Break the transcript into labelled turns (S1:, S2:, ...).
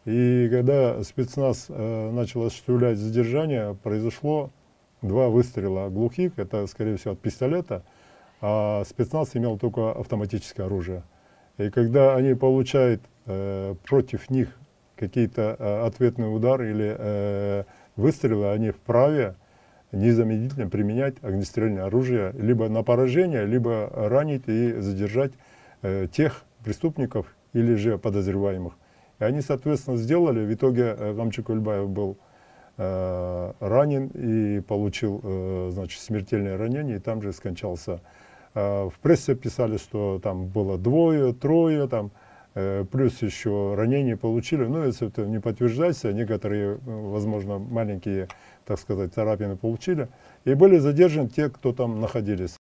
S1: И когда спецназ начал осуществлять задержание, произошло 2 выстрела глухих, это, скорее всего, от пистолета, а спецназ имел только автоматическое оружие. И когда они получают против них какие-то ответные удары или выстрелы, они вправе незамедлительно применять огнестрельное оружие либо на поражение, либо ранить и задержать тех преступников или же подозреваемых. И они, соответственно, сделали. В итоге Камчик Ульбаев был ранен и получил, значит, смертельное ранение, и там же скончался. В прессе писали, что там было 2, 3, там, плюс еще ранения получили. Но если это не подтверждается, некоторые, возможно, маленькие, так сказать, царапины получили. И были задержаны те, кто там находились.